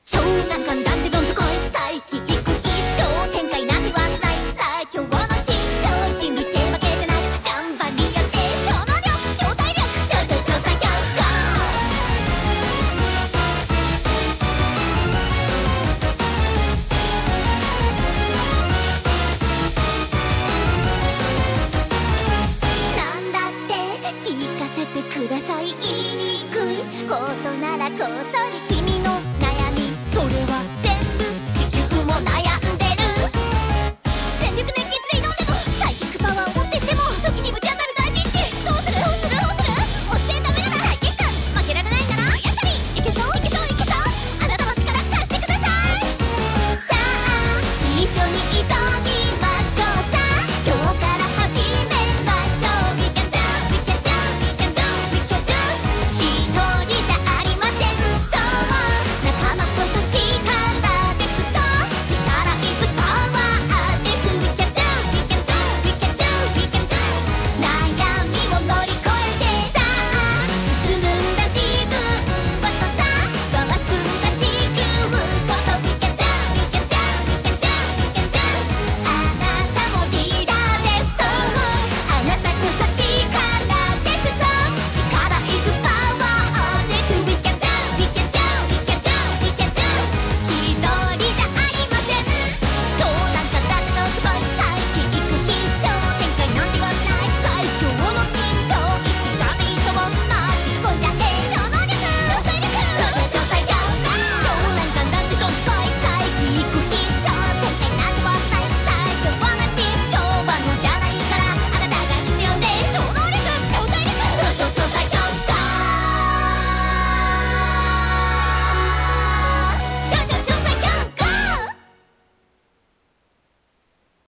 超難関なんてどんとこい再起行く日超展開なんて忘れない最強の地超人類ってわけじゃない頑張りやって超能力超体力超最強なんだって聞かせてください言いにくいことならこっそり